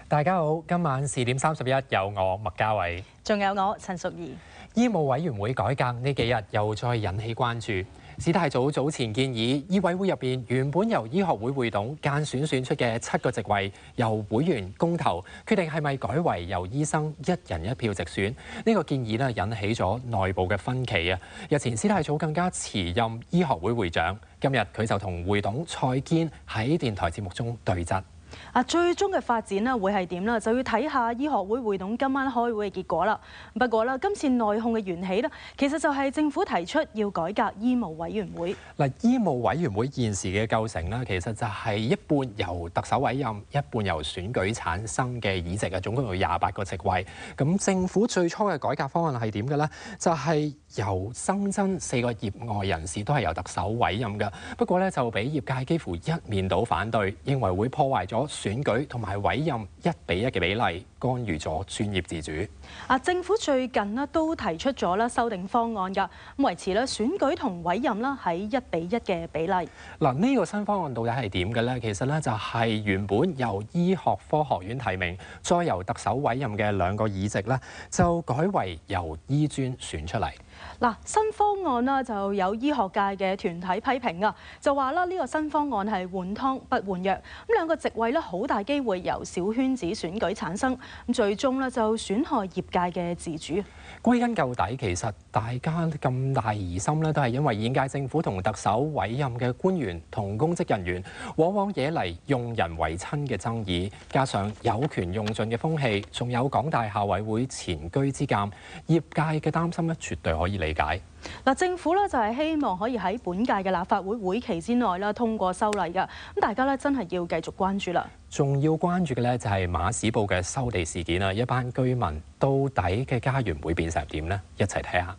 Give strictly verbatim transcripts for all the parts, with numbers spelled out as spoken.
大家好，今晚視點三十一有我麥嘉偉， 仲有我陳淑儀。 醫務委員會改革呢幾日又再引起關注。史太祖早前建議，醫委會入邊原本由醫學會會董間選選出嘅七個席位，由會員公投決定係咪改為由醫生一人一票直選。呢、這個建議呢引起咗內部嘅分歧啊！日前史太祖更加辭任醫學會會長，今日佢就同會董蔡堅喺電台節目中對質。 啊，最終嘅發展咧會係點咧？就要睇下醫學會會董今晚開會嘅結果啦。不過咧，今次內訌嘅緣起咧，其實就係政府提出要改革醫務委員會。 嗱，醫務委員會現時嘅構成咧，其實就係一半由特首委任，一半由選舉產生嘅議席啊，總共有廿八個席位。咁政府最初嘅改革方案係點嘅咧？就係由新增四個業外人士都係由特首委任嘅。不過咧，就俾業界幾乎一面倒反對，認為會破壞咗選舉同埋委任一比一嘅比例，干預咗專業自主。 啊，政府最近咧都提出咗咧修訂方案㗎，咁維持咧選舉同委任啦喺一比一嘅比例。 嗱，呢個新方案到底係點嘅咧？其實咧就係原本由醫學科學院提名，再由特首委任嘅兩個議席咧，就改為由醫專選出嚟。 嗱，新方案呢就有醫學界嘅團體批評啊，就話啦呢個新方案係換湯不換藥，咁兩個席位咧好大機會由小圈子選舉產生，咁最終咧就損害業界嘅自主。 歸根究底，其實大家咁大疑心咧，都係因為現屆政府同特首委任嘅官員同公職人員，往往惹嚟用人唯親嘅爭議，加上有權用盡嘅風氣，仲有港大校委會前車之鑑，業界嘅擔心咧，絕對可以理解。 嗱，政府咧就係希望可以喺本屆嘅立法會會期之內啦通過修例㗎，咁大家咧真係要繼續關注啦。 仲要關注嘅咧就係馬屎埔嘅收地事件啊！一班居民到底嘅家園會變成點呢？一齊睇下。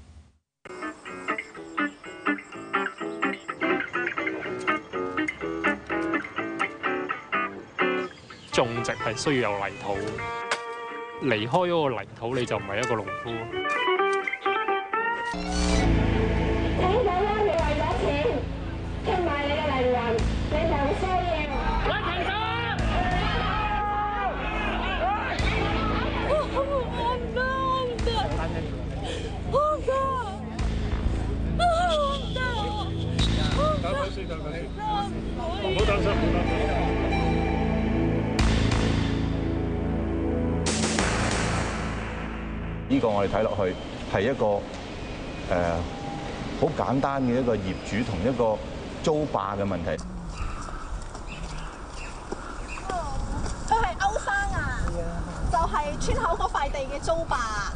種植係需要有泥土，離開嗰個泥土你就唔係一個農夫。 請咗啦，你為咗錢出賣你嘅靈魂，你就需要。你停手！我唔得，我唔得，我唔得，我唔得。等佢先，等佢先，唔好擔心，唔好擔心。 呢個我哋睇落去係一個誒好簡單嘅一個業主同一個租霸嘅問題。 佢係歐生啊，就係村口嗰塊地嘅租霸。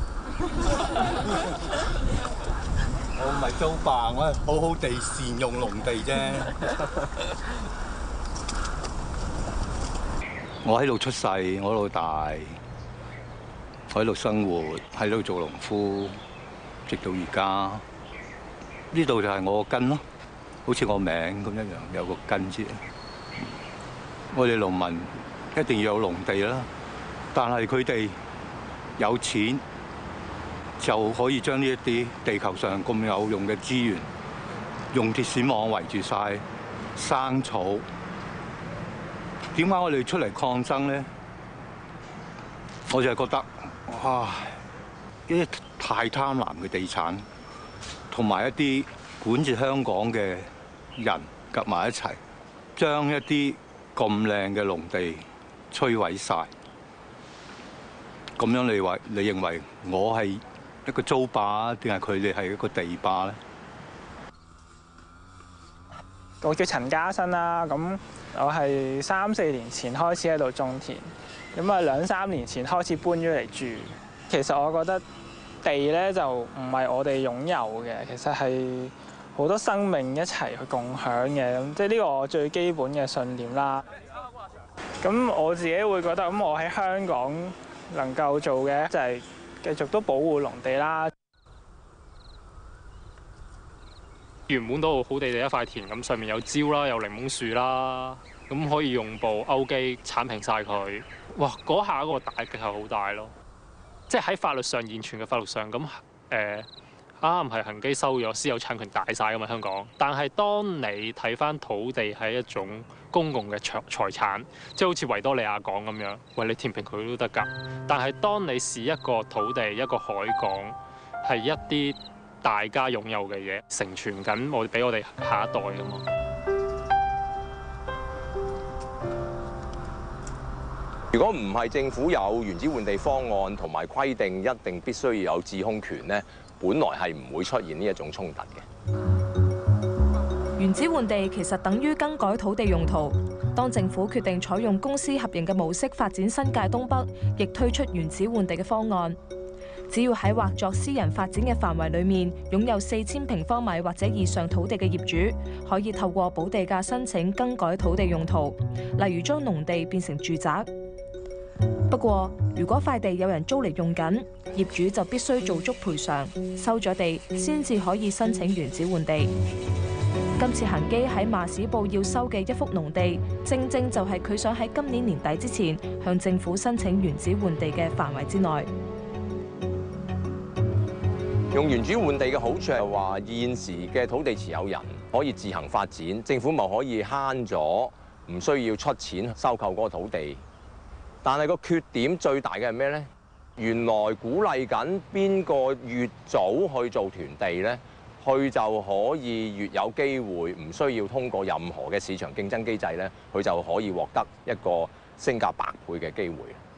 我唔係租霸，我係好好地善用農地啫。我喺度出世，我喺度大。我喺度生活，喺度做農夫，直到而家。呢度就係我個根咯，好似我名咁一樣，有個根字。我哋農民一定要有農地啦，但係佢哋有錢就可以將呢一啲地球上咁有用嘅資源，用鐵絲網圍住晒生草。點解我哋出嚟抗爭咧？我就係覺得。哇！一啲太貪婪嘅地產，同埋一啲管治香港嘅人夾埋一齊，將一啲咁靚嘅農地摧毀晒。咁樣你話，你認為我係一個租霸，定係佢哋係一個地霸咧？ 我叫陳家新啦，咁我係三四年前開始喺度種田。咁啊，兩三年前開始搬咗嚟住。其實我覺得地咧就唔係我哋擁有嘅，其實係好多生命一齊去共享嘅。咁即係呢個我最基本嘅信念啦。咁我自己會覺得，咁我喺香港能夠做嘅就係繼續都保護農地啦。 原本都好地地一塊田，咁上面有蕉啦，有檸檬樹啦，咁可以用部勾機剷平晒佢。哇！嗰下嗰個打擊係好大咯，即係喺法律上現存嘅法律上，咁誒啱係恒基收咗，私有產權大晒㗎嘛香港。但係當你睇翻土地係一種公共嘅財財產，即係好似維多利亞港咁樣，喂你填平佢都得㗎。但係當你視一個土地一個海港係一啲大家擁有嘅嘢，承傳緊我俾我哋下一代㗎嘛。 如果唔係政府有原址換地方案同埋規定一定必須要有指控權咧，本來係唔會出現呢一種衝突嘅。 原址換地其實等於更改土地用途。當政府決定採用公私合營嘅模式發展新界東北，亦推出原址換地嘅方案。只要喺劃作私人發展嘅範圍裏面擁有四千平方米或者以上土地嘅業主，可以透過補地價申請更改土地用途，例如將農地變成住宅。不過，如果塊地有人租嚟用緊，業主就必須做足賠償，收咗地先至可以申請原址換地。今次恒基喺馬屎埔要收嘅一幅農地，正正就係佢想喺今年年底之前向政府申請原址換地嘅範圍之內。 用原址換地嘅好處係話，現時嘅土地持有人可以自行發展，政府咪可以慳咗，唔需要出錢收購嗰個土地。但係個缺點最大嘅係咩呢？原來鼓勵緊邊個越早去做囤地呢，佢就可以越有機會，唔需要通過任何嘅市場競爭機制呢，佢就可以獲得一個升價百倍嘅機會。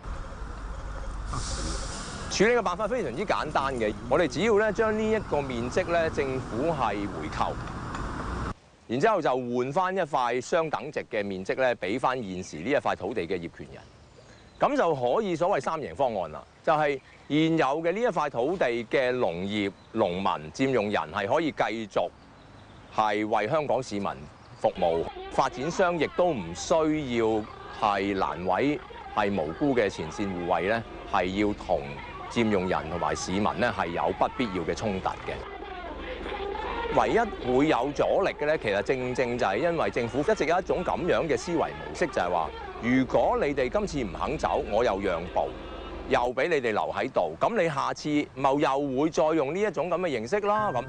處理嘅辦法非常之簡單嘅，我哋只要咧將呢一個面積咧，政府係回購，然之後就換翻一塊相等值嘅面積咧，俾翻現時呢一塊土地嘅業權人。咁就可以所謂三贏方案啦，就係現有嘅呢一塊土地嘅農業農民佔用人係可以繼續係為香港市民服務，發展商亦都唔需要係難為係無辜嘅前線護衛咧，係要同佔用人同埋市民咧係有不必要嘅衝突嘅。唯一會有阻力嘅咧，其實正正就係因為政府一直有一種咁樣嘅思維模式，就係話，如果你哋今次唔肯走，我又讓步，又俾你哋留喺度，咁你下次咪又會再用呢一種咁嘅形式啦。咁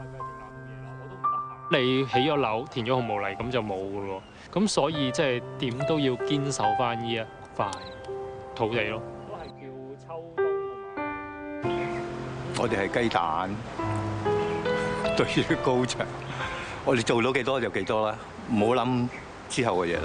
你起咗樓，填咗紅毛泥，咁就冇噶咯。咁所以即係點都要堅守翻呢一塊土地咯。都係叫秋冬同埋。 我哋係雞蛋對於高牆，我哋做到幾多就幾多啦，唔好諗之後嘅嘢啦。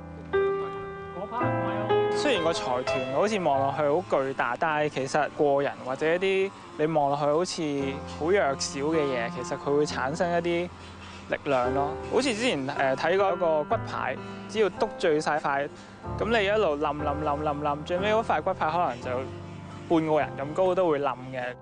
雖然個財團好似望落去好巨大，但係其實個人或者一啲你望落去好似好弱小嘅嘢，其實佢會產生一啲力量咯。好似之前誒睇過一個骨牌，只要篤聚晒塊，咁你一路冧冧冧冧冧，最尾嗰塊骨牌可能就半個人咁高都會冧嘅。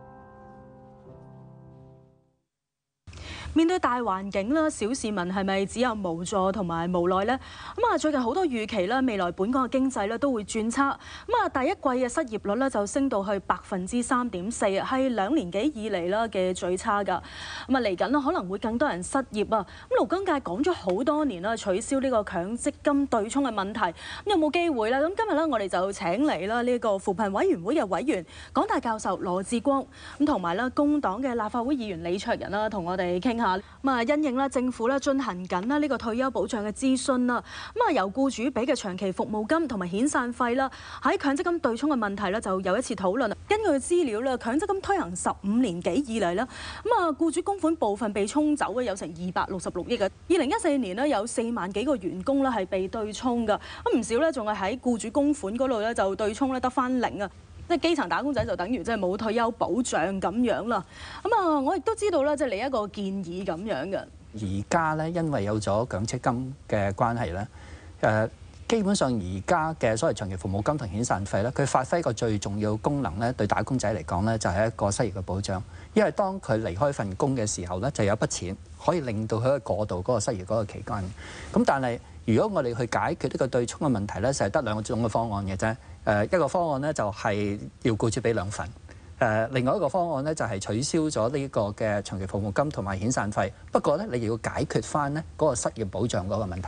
面對大環境啦，小市民係咪只有無助同埋無奈呢？咁啊，最近好多預期啦，未來本港嘅經濟咧都會轉差。咁啊，第一季嘅失業率咧就升到去百分之三點四，係兩年幾以嚟啦嘅最差㗎。咁啊，嚟緊啦可能會更多人失業啊。咁勞工界講咗好多年啦，取消呢個強積金對沖嘅問題，咁有冇機會咧？咁今日咧我哋就請嚟啦呢個扶貧委員會嘅委員，港大教授羅致光，咁同埋咧工黨嘅立法會議員李卓人啦，同我哋傾下。咁啊，因應咧政府咧進行緊啦呢個退休保障嘅諮詢啦，咁啊由僱主俾嘅長期服務金同埋遣散費啦，喺強積金對沖嘅問題咧就有一次討論。根據資料咧，強積金推行十五年幾以嚟啦，咁啊僱主供款部分被沖走嘅有成二百六十六億嘅。二零一四年呢，有四萬幾個員工咧係被對沖㗎，咁唔少咧仲係喺僱主供款嗰度咧就對沖咧得返零啊。即係基層打工仔就等於即係冇退休保障咁樣啦。咁啊，我亦都知道咧，即係你一個建議咁樣嘅。 而家咧，因為有咗強積金嘅關係咧，誒基本上而家嘅所謂長期服務金同遣散費咧，佢發揮個最重要功能咧，對打工仔嚟講咧，就係一個失業嘅保障。因為當佢離開份工嘅時候咧，就有一筆錢可以令到佢去過渡嗰個失業嗰個期間。咁但係如果我哋去解決呢個對沖嘅問題咧，就係得兩種嘅方案嘅啫。誒一個方案咧就係要僱主俾兩份，誒另外一個方案咧就係取消咗呢個嘅長期服務金同埋遣散費。不過咧，你要解決翻咧嗰個失業保障嗰個問題啦。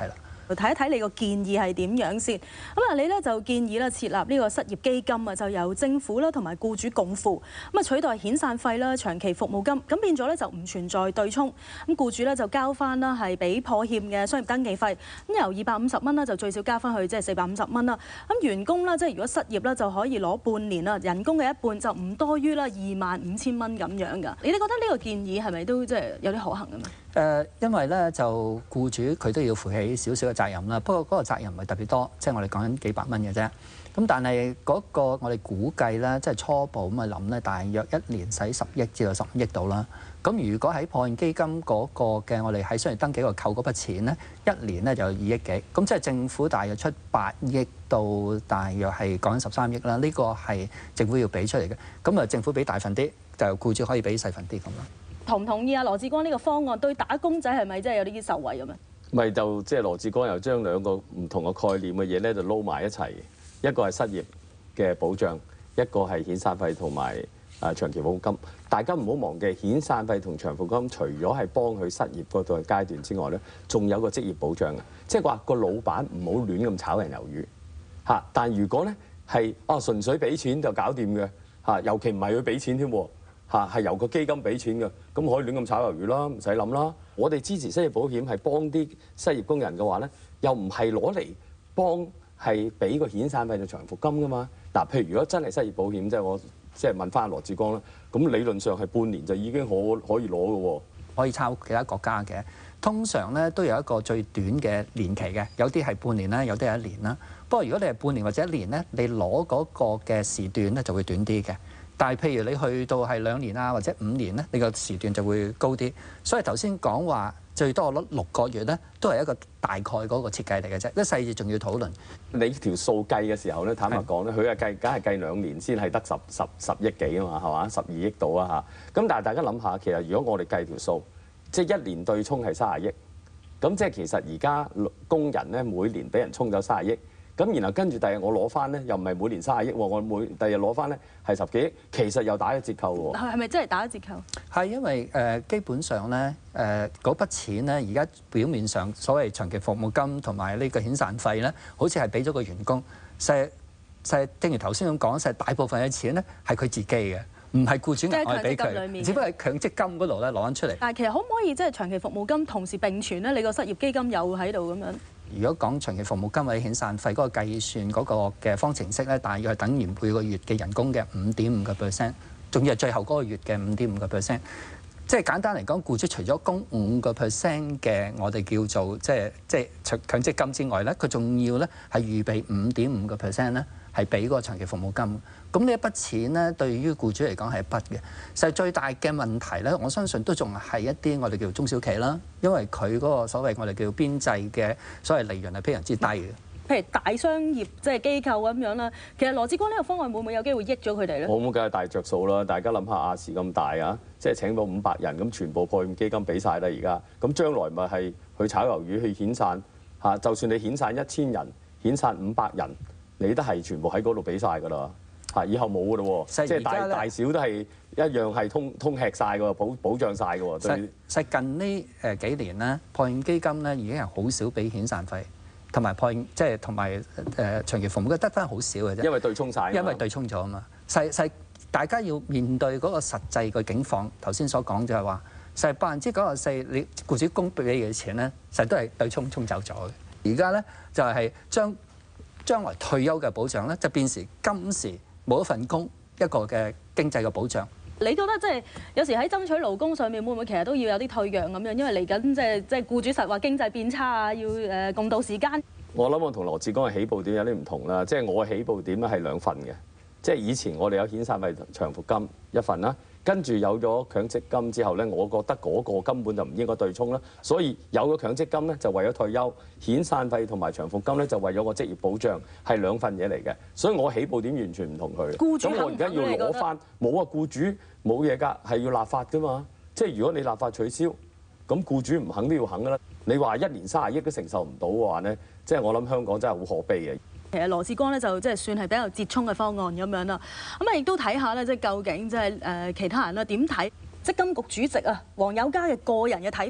睇一睇你個建議係點樣先。咁啊，你咧就建議咧設立呢個失業基金啊，就由政府啦同埋僱主共付，咁啊取代遣散費啦、長期服務金，咁變咗咧就唔存在對沖。咁僱主咧就交翻啦係俾破欠嘅商業登記費，咁由二百五十蚊啦就最少交翻去即係四百五十蚊啦。咁員工啦即係如果失業啦就可以攞半年啦，人工嘅一半就唔多於啦二萬五千蚊咁樣㗎。你哋覺得呢個建議係咪都即係有啲可行㗎嘛？ 誒，因為咧就僱主佢都要負起少少嘅責任啦，不過嗰個責任唔係特別多，即係我哋講緊幾百蚊嘅啫。咁但係嗰個我哋估計咧，即係初步咁去諗咧，大約一年使十億至到十五億度啦。咁如果喺破欠基金嗰個嘅我哋喺商業登記個扣嗰筆錢咧，一年咧就有二億幾，咁即係政府大約出八億到大約係講緊十三億啦。呢個係政府要俾出嚟嘅，咁啊政府俾大份啲，就僱主可以俾細份啲咁咯。 同唔同意啊？羅致光呢個方案對打工仔係咪真係有啲受惠咁啊？ 咪就即係羅致光又將兩個唔同嘅概念嘅嘢咧，就撈埋一齊。一個係失業嘅保障，一個係遣散費同埋啊長期服務金。大家唔好忘記，遣散費同長期服務金除咗係幫佢失業嗰段階段之外咧，仲有個職業保障嘅。即係話個老闆唔好亂咁炒人魷魚嚇。但如果咧係哦純粹俾錢就搞掂嘅嚇，尤其唔係佢俾錢添喎。嚇係由個基金俾錢嘅，咁可以亂咁炒魷魚啦，唔使諗啦。我哋支持失業保險係幫啲失業工人嘅話咧，又唔係攞嚟幫係俾個遣散費就長服金噶嘛。嗱，譬如如果真係失業保險，即係我即係問翻羅致光啦，咁理論上係半年就已經可可以攞嘅喎，可以抄其他國家嘅。通常咧都有一個最短嘅年期嘅，有啲係半年啦，有啲係一年啦。不過如果你係半年或者一年咧，你攞嗰個嘅時段咧就會短啲嘅。但係，譬如你去到係兩年啊，或者五年咧，你個時段就會高啲。所以頭先講話最多攞六個月咧，都係一個大概嗰個設計嚟嘅啫。啲細節仲要討論。你條數計嘅時候咧，坦白講咧，佢係計，梗係計兩年先係得十十十億幾啊嘛，係嘛？十二億到啊嚇。咁但係大家諗下，其實如果我哋計條數，即係一年對沖係三十億，咁即係其實而家工人咧每年俾人沖走三十億。咁然後跟住第日我攞翻咧，又唔係每年三十億喎，我每第日攞翻咧係十幾億，其實又打咗折扣喎。 係咪真係打咗折扣？係因為誒、呃、基本上咧誒嗰筆錢咧，而家表面上所謂長期服務金同埋呢個遣散費咧，好似係俾咗個員工，實實正如頭先咁講，實大部分嘅錢咧係佢自己嘅，唔係僱主額外俾佢，只不過係強積金嗰度咧攞翻出嚟。但係其實可唔可以即係長期服務金同時並存咧？你個失業基金又喺度咁樣？如果講長期服務金或者遣散費嗰個計算嗰個嘅方程式咧，大約係等於每個月嘅人工嘅五點五個 percent， 仲要係最後嗰個月嘅五點五個 percent。即係簡單嚟講，僱主除咗供五個 percent 嘅我哋叫做即係即係強強積金之外咧，佢仲要咧係預備五點五個 percent 咧係俾嗰個長期服務金。咁呢一筆錢咧，對於僱主嚟講係一筆嘅。實際最大嘅問題咧，我相信都仲係一啲我哋叫做中小企啦，因為佢嗰個所謂我哋叫做邊際嘅所謂利潤係非常之低嘅。譬如大商業即係機構咁樣啦，其實羅致光呢個方案會唔會有機會益咗佢哋咧？我咁梗係大着數啦！大家諗下亞視咁大啊，即係請到五百人，咁全部破欠基金俾晒啦而家。咁將來咪係去炒魷魚去遣散嚇，就算你遣散一千人，遣散五百人，你都係全部喺嗰度俾晒㗎啦。嚇！以後冇㗎咯喎，即係大大小都係一樣係通通吃晒㗎喎，保保障晒㗎喎。實實近呢誒幾年咧，破欠基金咧已經係好少俾遣散費，同埋破欠即係同埋誒長期服務嘅得翻好少嘅啫。因為對沖晒，因為對沖咗啊嘛。細細大家要面對嗰個實際嘅境況，頭先所講就係話，實百分之九十四你僱主供俾你嘅錢咧，實都係對沖沖走咗嘅。而家咧就係將將來退休嘅保障咧，就變成今時冇一份工一個嘅經濟嘅保障。你覺得即係有時喺爭取勞工上面，會唔會其實都要有啲退讓咁樣？因為嚟緊即係即係僱主實話經濟變差啊，要誒共度時間。我諗我同羅致光嘅起步點有啲唔同啦，即係我嘅起步點咧係兩份嘅，即係以前我哋有遣散費長服金一份啦，跟住有咗強積金之後咧，我覺得嗰個根本就唔應該對沖啦，所以有咗強積金咧就為咗退休，遣散費同埋長服金咧就為咗個職業保障，係兩份嘢嚟嘅，所以我起步點完全唔同佢。咁我而家要攞翻，冇啊，僱主冇嘢㗎，係要立法㗎嘛，即係如果你立法取消，咁僱主唔肯都要肯㗎啦。你話一年三十億都承受唔到嘅話咧，即係我諗香港真係好可悲嘅。其實羅致光咧就即係算係比較折衷嘅方案咁樣啦，咁啊亦都睇下咧，即係究竟即係誒其他人啦點睇積金局主席啊黃友嘉嘅個人嘅睇法。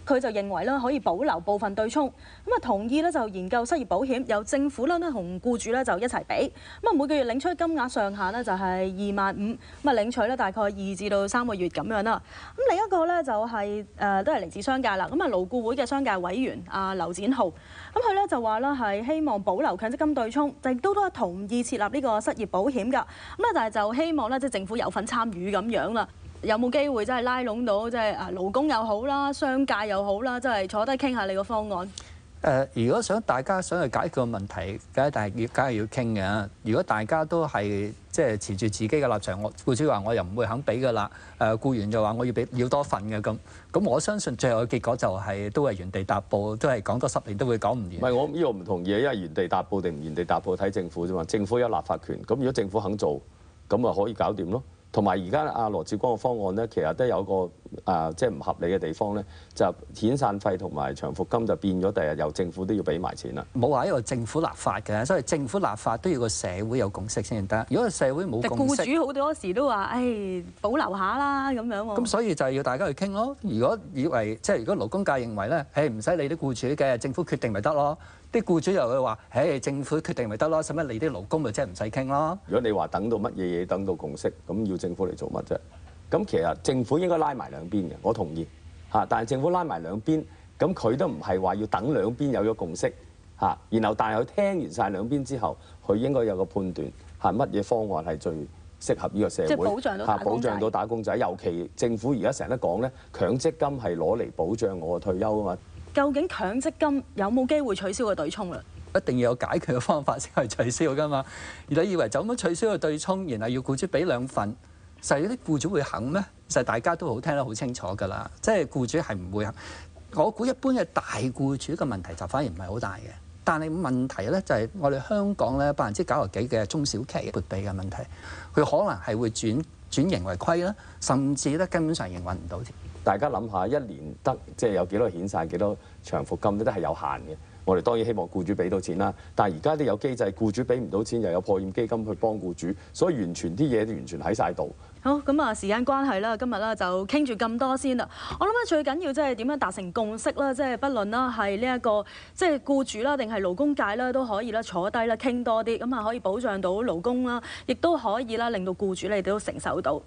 佢就認為咧可以保留部分對沖，咁啊同意咧就研究失業保險，由政府咧同僱主咧就一齊俾，咁啊每個月領取金額上限咧就係二萬五，咁啊領取咧大概二至到三個月咁樣啦。咁另一個咧就係、是、誒、呃、都係嚟自商界啦，咁啊勞顧會嘅商界委員啊劉展浩，咁佢咧就話咧係希望保留強積金對沖，亦都都係同意設立呢個失業保險㗎，咁啊但係就希望咧即係政府有份參與咁樣啦。有冇機會真係拉攏到即係啊勞工又好啦，商界又好啦，即係坐低傾下你個方案？誒、 呃，如果想大家想去解決個問題，梗係大要梗係要傾嘅。如果大家都係即係持住自己嘅立場，我僱主話我又唔會肯俾㗎啦，誒僱員就話我要俾要多份嘅咁，咁我相信最後嘅結果就係、是、都係原地踏步，都係講多十年都會講唔完。 唔係我呢個唔同意，因為原地踏步定唔原地踏步睇政府啫嘛。政府有立法權，咁如果政府肯做，咁咪可以搞掂咯。同埋而家阿羅致光嘅方案咧，其實都有個啊，即係唔合理嘅地方咧，就遣散費同埋長服金就變咗，第日由政府都要俾埋錢啦。 冇話一個政府立法嘅，所以政府立法都要個社會有共識先得。如果個社會冇共識， 僱主好多時都話，誒保留下啦咁樣喎。 咁所以就係要大家去傾咯。如果以為即係如果勞工界認為咧，誒唔使理啲僱主嘅，政府決定咪得咯。啲僱主又會話，誒政府決定咪得咯，使乜理啲勞工咪即係唔使傾咯。 如果你話等到乜嘢嘢等到共識，咁要政府嚟做乜啫？咁其實政府應該拉埋兩邊嘅，我同意嚇。但係政府拉埋兩邊，咁佢都唔係話要等兩邊有咗共識嚇，然後但係佢聽完晒兩邊之後，佢應該有個判斷係乜嘢方案係最適合呢個社會， 即係保障到打工仔。 保障到打工仔，尤其政府而家成日都講咧，強積金係攞嚟保障我嘅退休啊嘛。 究竟強積金有冇機會取消個對沖啦？ 一定要有解決嘅方法先係取消噶嘛。而你以為就咁取消個對沖，然後要僱主俾兩份，實有啲僱主會肯咩？實大家都好聽得好清楚㗎啦。即係僱主係唔會肯。我估一般嘅大僱主嘅問題就反而唔係好大嘅。但係問題咧就係我哋香港咧百分之九十幾嘅中小企撥備嘅問題，佢可能係會轉轉盈為虧啦，甚至咧根本上營運唔到。 大家諗下，一年得即係有幾多遣散、幾多長服金，都係有限嘅。我哋當然希望僱主俾到錢啦，但係而家都有機制，僱主俾唔到錢，又有破欠基金去幫僱主，所以完全啲嘢都完全喺晒度。 好，咁啊，時間關係啦，今日啦就傾住咁多先啦。我諗啊，最緊要即係點樣達成共識啦，即係不論啦係呢一個即係僱主啦，定係勞工界啦，都可以啦坐低啦傾多啲，咁啊可以保障到勞工啦，亦都可以啦令到僱主你哋都承受到。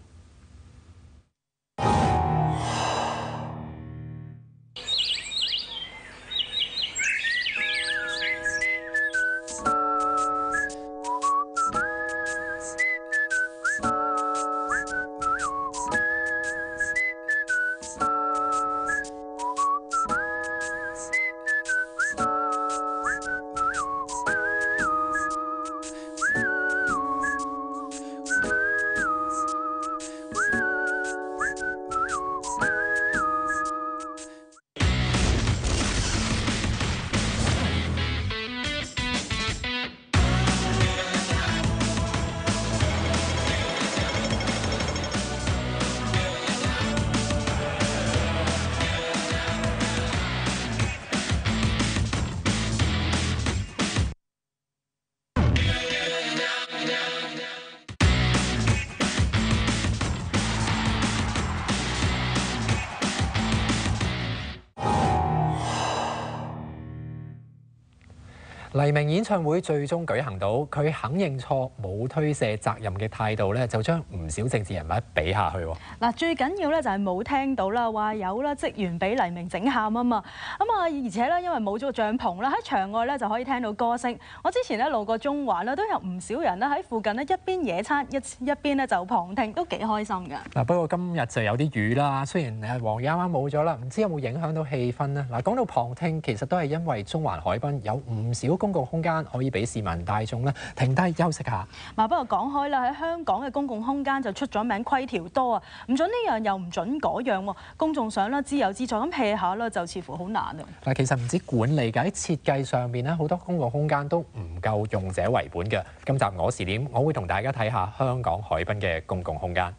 黎明演唱會最終舉行到，佢肯認錯、冇推卸責任嘅態度咧，就將唔少政治人物比下去喎。 嗱，最緊要咧就係冇聽到啦，話有啦職員俾黎明整喊啊嘛。咁啊，而且咧因為冇咗個帳篷啦，喺場外咧就可以聽到歌聲。我之前咧路過中環啦，都有唔少人咧喺附近咧一邊野餐一一邊咧就旁聽，都幾開心㗎。 嗱，不過今日就有啲雨啦，雖然誒黃雨啱啱冇咗啦，唔知有冇影響到氣氛呢？嗱，講到旁聽，其實都係因為中環海濱有唔少公共空間可以俾市民大眾咧停低休息下。 嗱，不過講開啦，喺香港嘅公共空間就出咗名規條多啊，唔準呢樣又唔準嗰樣喎。公眾想啦自由自在咁 hea 下啦，就似乎好難啊。 嗱，其實唔止管理㗎，喺設計上面咧，好多公共空間都唔夠用者為本嘅。今集我時點，我會同大家睇下香港海濱嘅公共空間。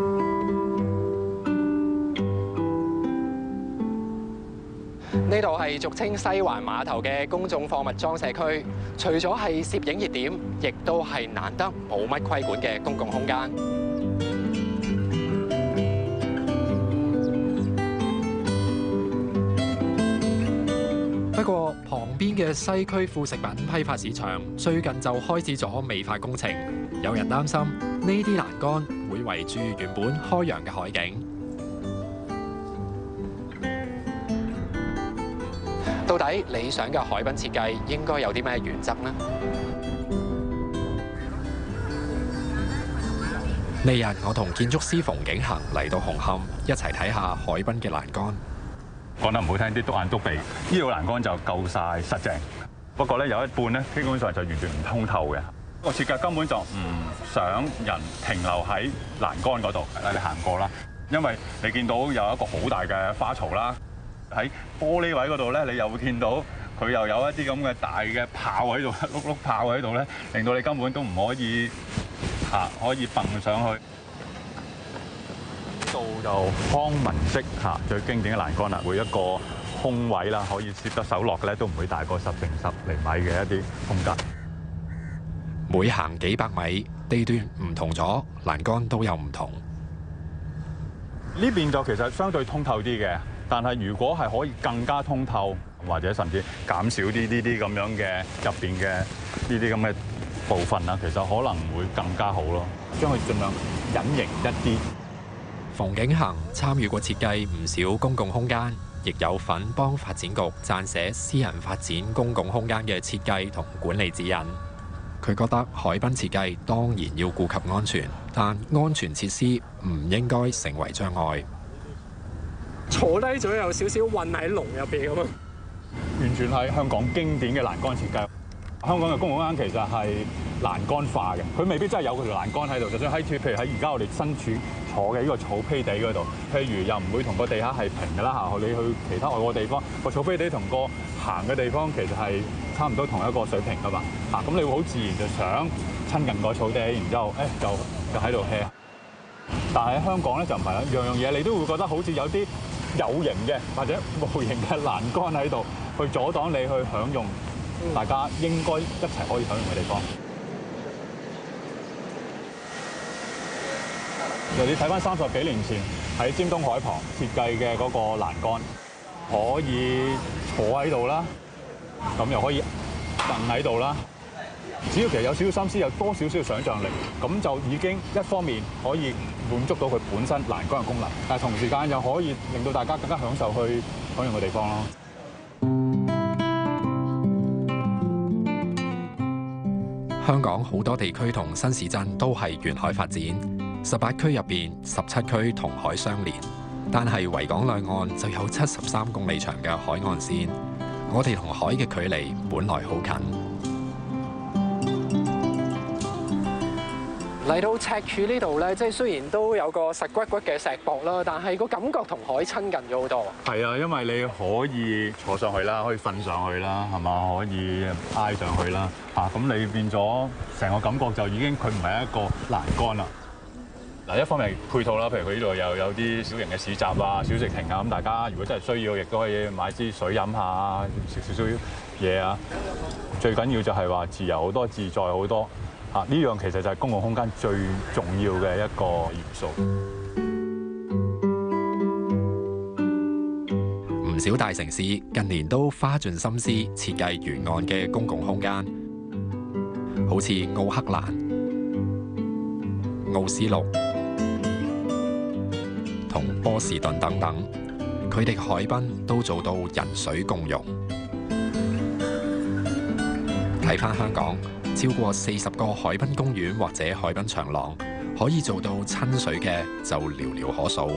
呢度係係俗稱西環碼頭嘅公眾貨物裝卸區，除咗係攝影熱點，亦都係難得冇乜規管嘅公共空間。不過，旁邊嘅西區副食品批發市場最近就開始咗美化工程，有人擔心呢啲欄杆會圍住原本開揚嘅海景。到底理想嘅海濱設計應該有啲咩原則呢？呢日我同建築師馮景恒嚟到紅磡，一齊睇下海濱嘅欄杆。 講得唔好聽啲，篤眼篤鼻，呢個欄杆就夠晒實淨。不過咧，有一半咧，基本上就完全唔通透嘅。個設計根本就唔想人停留喺欄杆嗰度。你行過啦，因為你見到有一個好大嘅花槽啦，喺玻璃位嗰度咧，你又會見到佢又有一啲咁嘅大嘅炮喺度，碌碌炮喺度咧，令到你根本都唔可以嚇可以蹦上去。呢度就康文式嚇最經典嘅欄杆啦，每一個空位啦，可以攝得手落嘅咧，都唔會大過十乘十厘米嘅一啲空間。 每行幾百米，地段唔同咗，欄杆都有唔同。 呢邊就其實相對通透啲嘅，但係如果係可以更加通透，或者甚至減少啲呢啲咁樣嘅入邊嘅呢啲咁嘅部分啊，其實可能會更加好咯，將佢盡量隱形一啲。 馮景恒參與過設計唔少公共空間，亦有份幫發展局撰寫私人發展公共空間嘅設計同管理指引。佢覺得海濱設計當然要顧及安全，但安全設施唔應該成為障礙。 坐低咗有少少混喺籠入邊咁啊！ 完全係香港經典嘅欄杆設計。香港嘅公共空間其實係欄杆化嘅，佢未必真係有條欄杆喺度。就算喺譬如喺而家我哋身處坐嘅呢個草坯地嗰度，譬如又唔會同個地下係平㗎啦嚇。你去其他外國地方，個草坯地同個行嘅地方其實係差唔多同一個水平㗎嘛嚇。咁你會好自然就想親近個草地，然之後誒就就喺度 hea。但係喺香港咧就唔係啦，樣樣嘢你都會覺得好似有啲有形嘅或者無形嘅欄杆喺度，去阻擋你去享用大家應該一齊可以享用嘅地方。你睇翻三十幾年前喺尖東海旁設計嘅嗰個欄杆，可以坐喺度啦，咁又可以凳喺度啦。只要其實有少少心思，有多少少想像力，咁就已經一方面可以滿足到佢本身欄杆嘅功能，但係同時間又可以令到大家更加享受去享用嘅地方咯。 香港好多地區同新市鎮都係沿海發展，十八區入邊十七區同海相連，但係維港兩岸就有七十三公里長嘅海岸線，我哋同海嘅距離本來好近。嚟到赤柱呢度咧，即係雖然都有個實骨骨嘅石壆啦，但係個感覺同海親近咗好多。 係啊，因為你可以坐上去啦，可以瞓上去啦，係嘛？可以挨上去啦，啊咁你變咗成個感覺就已經佢唔係一個欄杆啦。嗱，一方面係配套啦，譬如佢呢度又有啲小型嘅市集啊、小食亭啊，咁大家如果真係需要，亦都可以買支水飲下，食少少嘢啊。最緊要就係話自由好多、自在好多。啊！呢樣其實就係公共空間最重要嘅一個元素。 唔少大城市近年都花盡心思設計沿岸嘅公共空間，好似奧克蘭、奧斯陸同波士頓等等，佢哋嘅海濱都做到人水共融。睇返香港，超過四十個海濱公園或者海濱長廊，可以做到親水嘅就寥寥可數。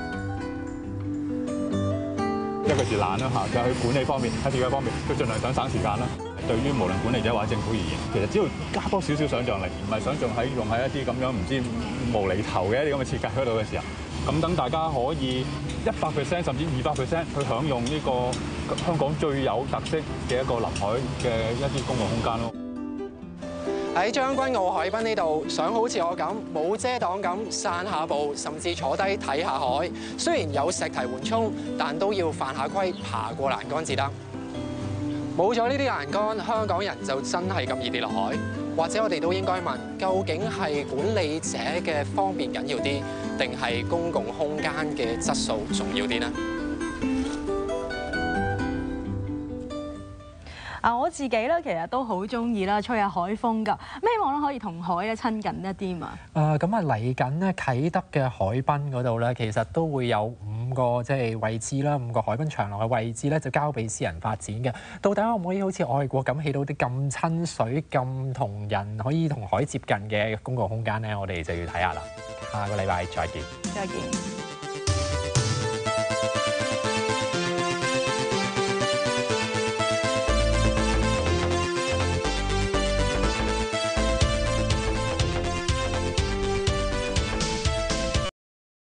一個字懶啦嚇，就係喺管理方面，喺設計方面，佢盡量想省時間啦。對於無論管理者或者政府而言，其實只要加多少少想像力，唔係想像喺用喺一啲咁樣唔知無厘頭嘅一啲咁嘅設計嗰度嘅時候，咁等大家可以一百 percent 甚至二百 percent 去享用呢個香港最有特色嘅一個臨海嘅一啲公共空間咯。 喺將軍澳海濱呢度，想好似我咁冇遮擋咁散下步，甚至坐低睇下海。雖然有石堤緩衝，但都要犯下規，爬過欄杆至得。冇咗呢啲欄杆，香港人就真係咁易跌落海。或者我哋都應該問，究竟係管理者嘅方便緊要啲，定係公共空間嘅質素重要啲呢？ 啊，我自己咧其實都好中意啦，吹下海風㗎。咁希望咧可以同海咧親近一啲嘛。 誒咁啊嚟緊咧啟德嘅海濱嗰度咧，其實都會有五個即係位置啦，五個海濱長廊嘅位置咧就交俾私人發展嘅。到底可唔可以好似外國咁起到啲咁親水、咁同人可以同海接近嘅公共空間咧？我哋就要睇下啦。下個禮拜再見。 再見。